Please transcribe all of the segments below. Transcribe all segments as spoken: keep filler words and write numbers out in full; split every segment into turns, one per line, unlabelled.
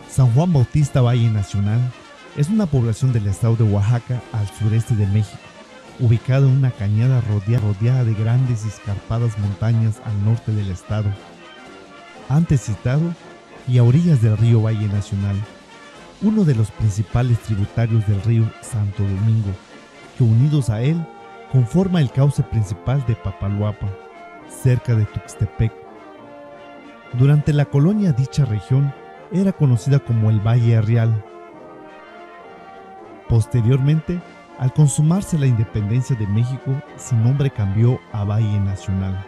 San Juan Bautista Valle Nacional es una población del estado de Oaxaca al sureste de México, ubicado en una cañada rodeada, rodeada de grandes y escarpadas montañas al norte del estado, antes citado, y a orillas del río Valle Nacional, uno de los principales tributarios del río Santo Domingo, que unidos a él conforma el cauce principal de Papaloapa, cerca de Tuxtepec. Durante la colonia dicha región era conocida como el Valle Real. Posteriormente, al consumarse la independencia de México, su nombre cambió a Valle Nacional.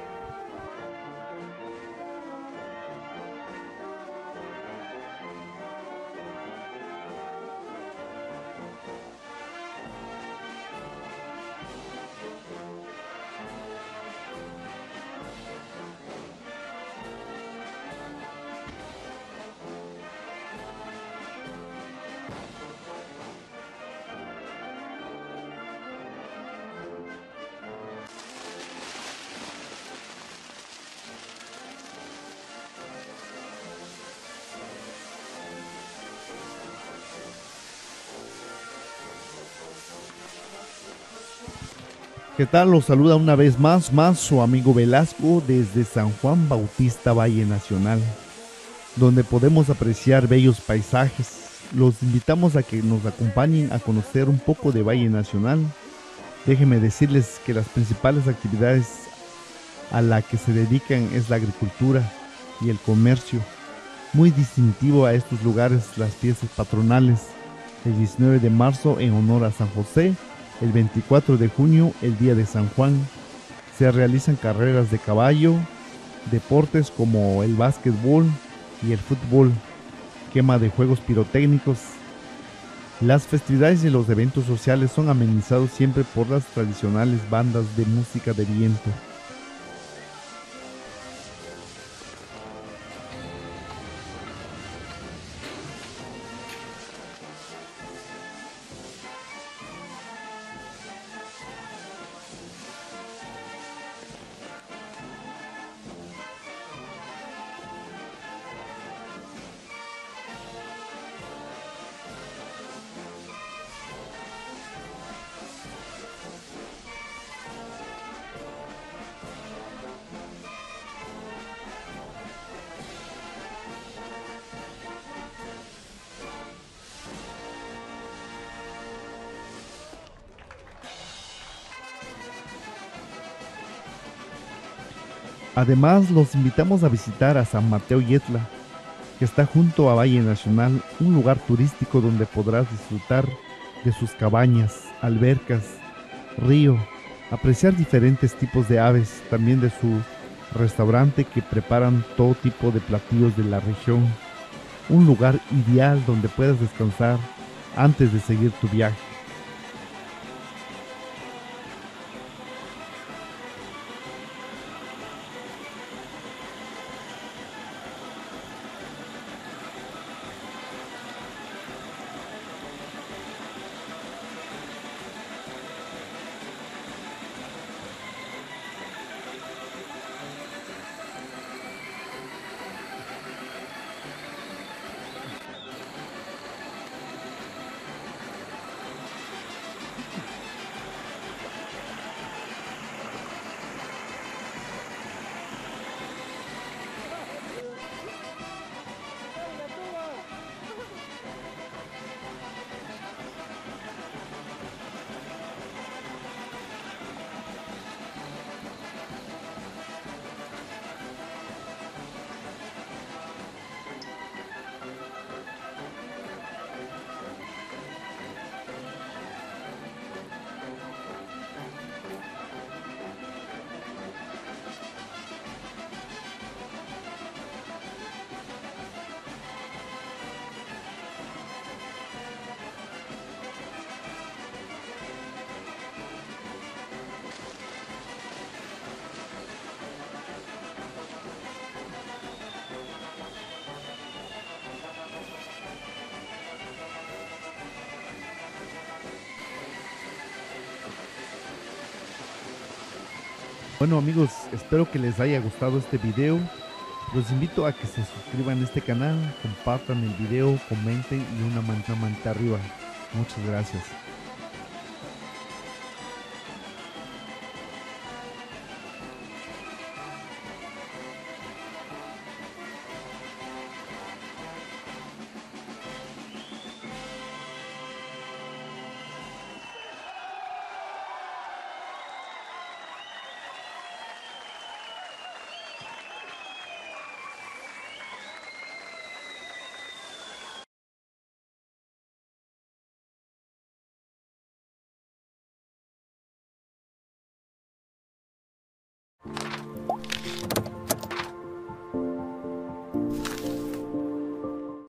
¿Qué tal? Los saluda una vez más, más su amigo Velasco desde San Juan Bautista Valle Nacional, donde podemos apreciar bellos paisajes. Los invitamos a que nos acompañen a conocer un poco de Valle Nacional. Déjenme decirles que las principales actividades a las que se dedican es la agricultura y el comercio. Muy distintivo a estos lugares las fiestas patronales, el diecinueve de marzo en honor a San José, el veinticuatro de junio, el día de San Juan. Se realizan carreras de caballo, deportes como el básquetbol y el fútbol, quema de juegos pirotécnicos. Las festividades y los eventos sociales son amenizados siempre por las tradicionales bandas de música de viento. Además, los invitamos a visitar a San Mateo Yetla, que está junto a Valle Nacional, un lugar turístico donde podrás disfrutar de sus cabañas, albercas, río, apreciar diferentes tipos de aves, también de su restaurante que preparan todo tipo de platillos de la región. Un lugar ideal donde puedas descansar antes de seguir tu viaje. Bueno amigos, espero que les haya gustado este video. Los invito a que se suscriban a este canal, compartan el video, comenten y una manta manta arriba. Muchas gracias.